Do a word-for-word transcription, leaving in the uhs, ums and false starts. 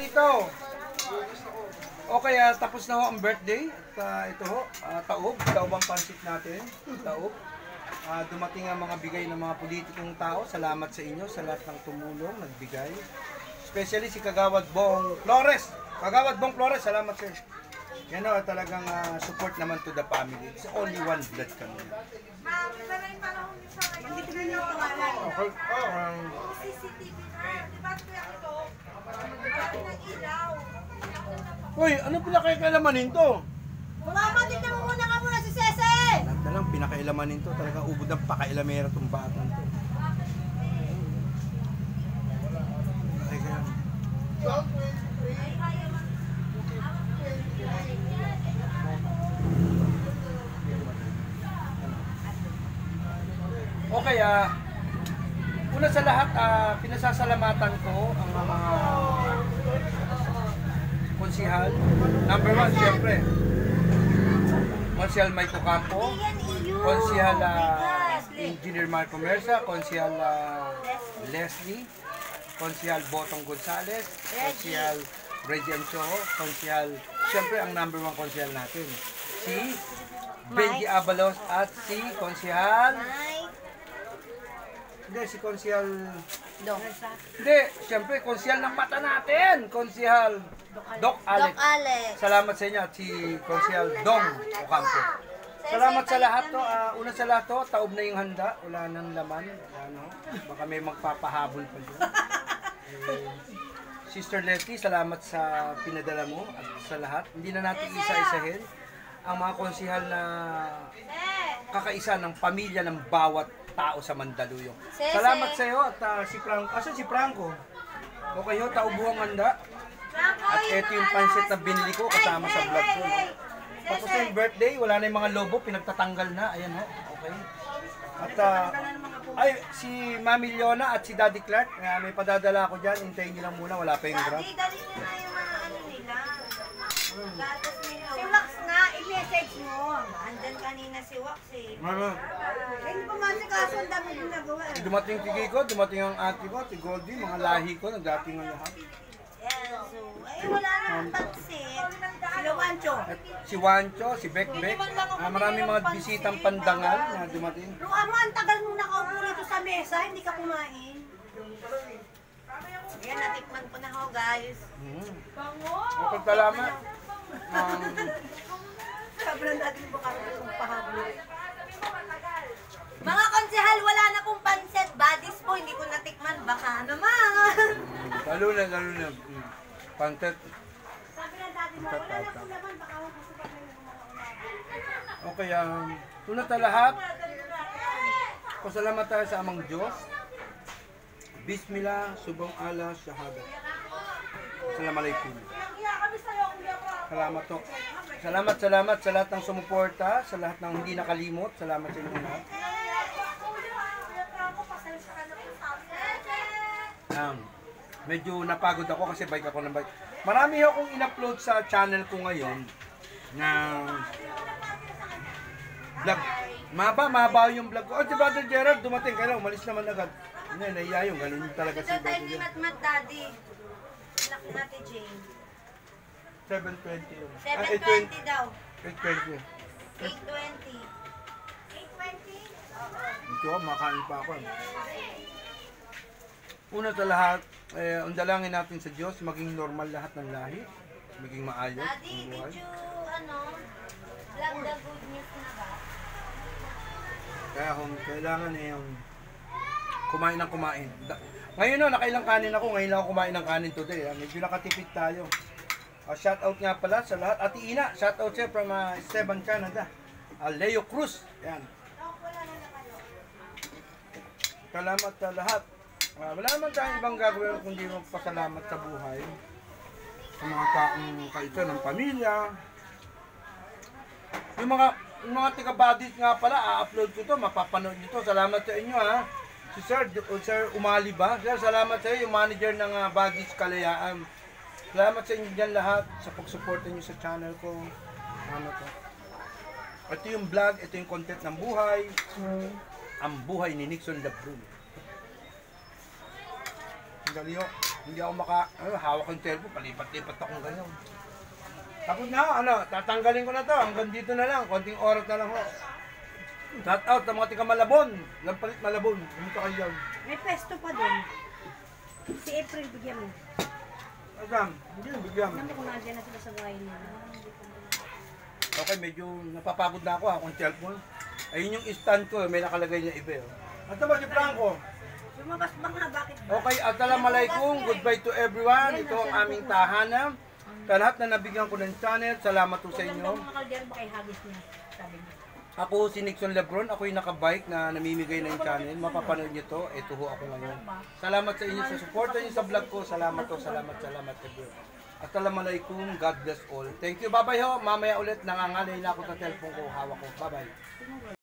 rito. O kaya tapos na ho ang birthday. At uh, ito ho, uh, taob. Taob ang pansit natin. Taob. Uh, dumating ang mga bigay ng mga politikong tao. Salamat sa inyo sa lahat ng tumulong, nagbigay. Especially si Kagawad Bong Flores. Kagawad Bong Flores, salamat sa inyo. Yan o, talagang uh, support naman to the family. It's only one blood kami. Ma'am, maraming panahon din sa kayo. Hindi ko na yung pangalan. Okay. Um, C C T V na. Di ba ito yung ito? Marami ng ilaw. Uy, ano pinakaikalamanin to? Mama, tignan mo muna ka muna si Sese! Lahat na lang, pinakailaman to. Talagang ubod ng pakailamera itong batang to. Ay, kaya. Okay, ah, una sa lahat, ah, pinasasalamatan ko ang mga konsihal. Number one, siyempre, Konsihal Maiko Campo, Konsihal uh, Engineer Marco Mersa, Konsihal uh, Leslie, Konsihal Botong Gonzales, Konsihal Reggie Anchoho, Konsihal, siyempre ang number one konsihal natin, si Benji Abalos at si Konsihal Hindi, si Konsihal Dong. Hindi, siyempre konsihal ng mata natin, Konsihal Doc Alex. Doc Alex. Salamat sa inyo at si Konsihal Dong Ocampo. Salamat sa lahat to. Uh, una sa lahat to, taob na yung handa. Wala nang laman. Ano, baka may magpapahabol pa dyan. Eh, Sister Letty, salamat sa pinadala mo at sa lahat. Hindi na natin isa-isahin ang mga konsihal na kakaisa ng pamilya ng bawat tao sa Mandaluyong. Salamat sa iyo at uh, si Franco. Asan si Franco? Okay ho, taob buwang handa. At ito yung pansit na binili ko kasama sa vlog ko. Tapos yung birthday, wala na yung mga lobo, pinagtatanggal na. Ayan ho, okay. At uh, ay, si Mami Leona at si Daddy Clark, uh, may padadala ako dyan. Hintayin nyo lang muna, wala pa yung grab. Daddy, dali nyo na yung mga ano nila. Gatas nila. Si Wax nga, i-message mo. Andyan kanina si Wax eh. Ano? Eh, hindi pa man si kaso, ang dami din nagawa eh. Dumating tigay ko, dumating ang ate ko, si Goldie, mga lahi ko, nagdating ang lahat. Yes, so, ay wala na ng pansit. Sila Wancho. At si Wancho, si Bekbek, uh, maraming mga bisitang pandangal na dumating. Ruama, ang tagal mo nakaupo rito sa mesa, hindi ka kumain. Ayan, natikman ko na ho, guys. Hmm. Okay, salamat. Um, Sobrang natin po kami kung pahabol. Mga konsehal, wala na pong pansit. Badis po, hindi ko natikman. Baka naman. lalo na, lalo na. Hmm. Pantet. Sabi ng daddy mo, wala na pong laman. Baka huwag gusto pa kayo ng mga umaga. Okay, um, tunat na lahat. Pasalamat tayo sa Amang Diyos. Bismillah, subang ala, shahada. Assalamualaikum. Salamat to. Salamat, salamat sa lahat ng sumuporta, sa lahat ng hindi nakalimot. Salamat sa inyo lahat. Um, medyo napagod ako kasi bike ako ng bike. Marami akong in-upload sa channel ko ngayon na vlog. Mahaba, mahaba yung vlog ko. Oh, si Brother Gerald dumating. Kaya umalis naman agad. Hindi, nahiya yung ganun talaga si Ito Brother time ni Gerald. Matmat, daddy. Anak natin, Jane. seven twenty yun. seven twenty daw. eight twenty. eight twenty. eight twenty? Ito ako, makain pa ako. Una sa lahat, eh, undalangin natin sa Diyos, maging normal lahat ng lahi. Maging maayos Daddy, ang did buhay. you, ano, vlog the good news na ba? Kaya kung kailangan eh, yung kumain ng kumain. Da ngayon no, nakailang kanin ako, ngayon lang ako kumain ng kanin today. Ah. Medyo nakatipid tayo. Uh, shout out nga pala sa lahat. Ate Ina, shout out siya from uh, Esteban, Canada. Uh, Leo Cruz. Yan. Salamat sa lahat. Uh, wala naman tayong ibang gagawin kundi magpasalamat sa buhay. Sa mga taong kaito ng pamilya. Yung mga yung mga taga-badis nga pala, a-upload ko to, mapapanood nyo to. Salamat sa inyo ha. Si Sir, Sir Umali ba? Sir, salamat sa iyo, yung manager ng uh, Badis Kalayaan. Salamat sa inyo dyan lahat sa pag-suporta nyo sa channel ko. Ano to? Ito yung vlog, ito yung content ng buhay. Ang buhay ni Nixon Labrun. Ang dali ho. Hindi ako maka, ano, hawak yung cellphone, palipat-lipat akong ganyan. Tapos na, ano, tatanggalin ko na to. Hanggang dito na lang, konting oras na lang ho. Shout out sa mga tiga Malabon. Lampalit Malabon. Pumunta kayo dyan. May pesto pa doon. Si April, bigyan mo. Agam, hindi na bigyan. Alam mo kung nandiyan na sila sa bahay nila. Okay, medyo napapagod na ako ha, kung cellphone. Ayun yung stand ko, may nakalagay niya iba. Oh. At ba si Franco? Lumabas ba nga, bakit ba? Okay, assalamualaikum. Goodbye to everyone. Ito ang aming tahanan. Sa lahat na nabigyan ko ng channel, salamat po sa Huwag lang inyo. daw mga kaldero ba kay Hagis niya, sabi niya. Ako si Nixon Lebron, ako yung nakabike na namimigay ng channel. Mapapanood niyo to, ito ho ako ngayon. Salamat sa inyo sa suporta niyo sa vlog ko. Salamat to, salamat, salamat everyone. Assalamualaikum, God bless all. Thank you, bye-bye ho. Mamaya ulit, nangangalay na ako sa cellphone ko, hawak ko. Bye-bye.